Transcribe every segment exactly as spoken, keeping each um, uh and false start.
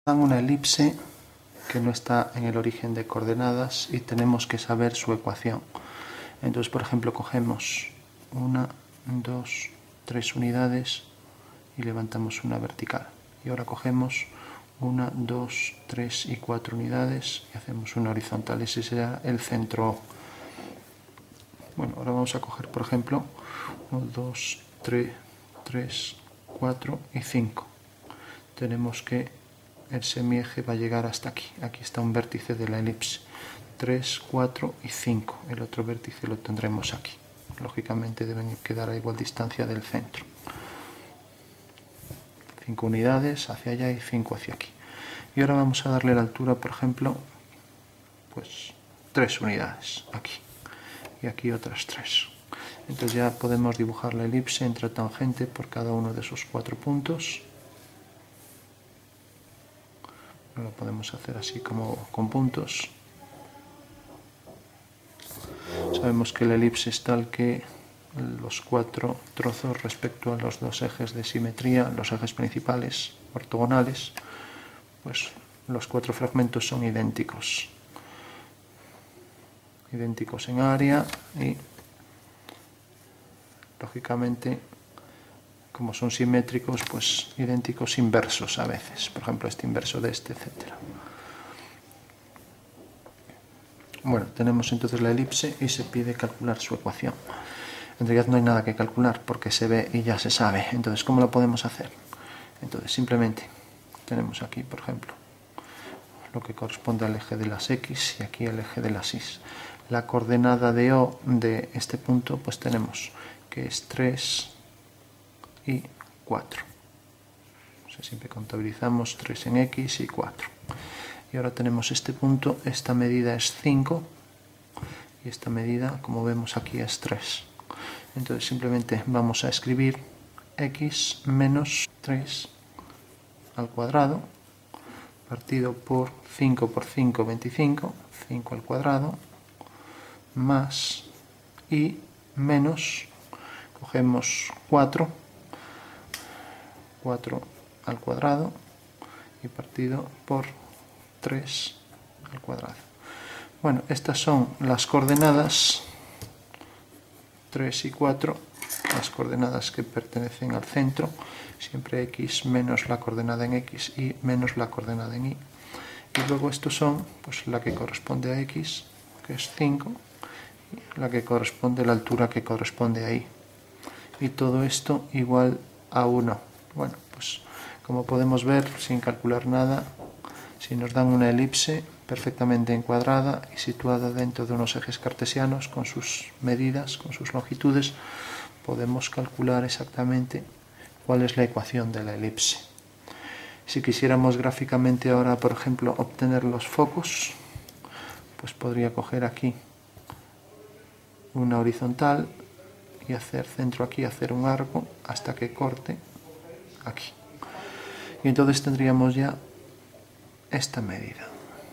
Dan una elipse que no está en el origen de coordenadas y tenemos que saber su ecuación. Entonces, por ejemplo, cogemos una, dos, tres unidades y levantamos una vertical. Y ahora cogemos una, dos, tres y cuatro unidades y hacemos una horizontal. Ese será el centro. Bueno, ahora vamos a coger, por ejemplo, uno, dos, tres, tres, cuatro y cinco. Tenemos que el semieje va a llegar hasta aquí. Aquí está un vértice de la elipse. tres, cuatro y cinco. El otro vértice lo tendremos aquí. Lógicamente deben quedar a igual distancia del centro. cinco unidades hacia allá y cinco hacia aquí. Y ahora vamos a darle la altura, por ejemplo, pues tres unidades aquí. Y aquí otras tres. Entonces ya podemos dibujar la elipse entre tangente por cada uno de esos cuatro puntos. Lo podemos hacer así como con puntos. Sabemos que la elipse es tal que los cuatro trozos respecto a los dos ejes de simetría, los ejes principales ortogonales, pues los cuatro fragmentos son idénticos. Idénticos en área y, lógicamente, como son simétricos, pues idénticos inversos a veces. Por ejemplo, este inverso de este, etcétera. Bueno, tenemos entonces la elipse y se pide calcular su ecuación. En realidad no hay nada que calcular porque se ve y ya se sabe. Entonces, ¿cómo lo podemos hacer? Entonces, simplemente tenemos aquí, por ejemplo, lo que corresponde al eje de las X y aquí el eje de las Y. La coordenada de O de este punto, pues tenemos que es tres y cuatro. O sea, siempre contabilizamos tres en X y cuatro. Y ahora tenemos este punto, esta medida es cinco y esta medida, como vemos aquí, es tres. Entonces simplemente vamos a escribir X menos tres al cuadrado partido por cinco por cinco, veinticinco, cinco al cuadrado, más y menos, cogemos cuatro, cuatro al cuadrado y partido por tres al cuadrado. Bueno, estas son las coordenadas tres y cuatro, las coordenadas que pertenecen al centro, siempre X menos la coordenada en X y menos la coordenada en Y. Y luego estos son pues la que corresponde a X, que es cinco, y la que corresponde a la altura que corresponde a Y. Y todo esto igual a uno. Bueno, pues como podemos ver, sin calcular nada, si nos dan una elipse perfectamente encuadrada y situada dentro de unos ejes cartesianos con sus medidas, con sus longitudes, podemos calcular exactamente cuál es la ecuación de la elipse. Si quisiéramos gráficamente ahora, por ejemplo, obtener los focos, pues podría coger aquí una horizontal y hacer centro aquí, hacer un arco hasta que corte aquí. Y entonces tendríamos ya esta medida.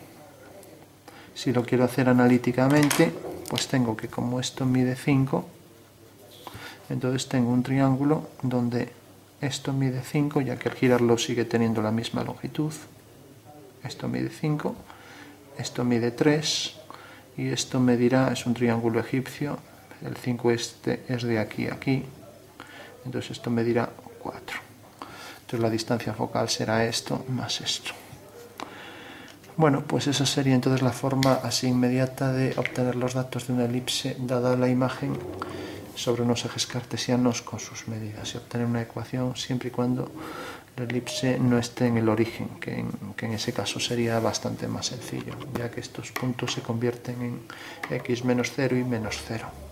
Si lo quiero hacer analíticamente, pues tengo que, como esto mide cinco, entonces tengo un triángulo donde esto mide cinco, ya que al girarlo sigue teniendo la misma longitud. Esto mide cinco, esto mide tres, y esto medirá, es un triángulo egipcio, el cinco este es de aquí a aquí, entonces esto medirá cuatro. Entonces la distancia focal será esto más esto. Bueno, pues esa sería entonces la forma así inmediata de obtener los datos de una elipse dada la imagen sobre unos ejes cartesianos con sus medidas y obtener una ecuación siempre y cuando la elipse no esté en el origen, que en, que en ese caso sería bastante más sencillo, ya que estos puntos se convierten en X menos cero y menos cero.